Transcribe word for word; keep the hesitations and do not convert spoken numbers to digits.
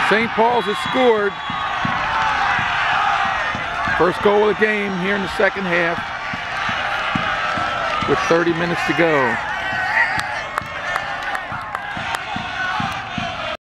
Saint Paul's has scored. First goal of the game here in the second half with thirty minutes to go.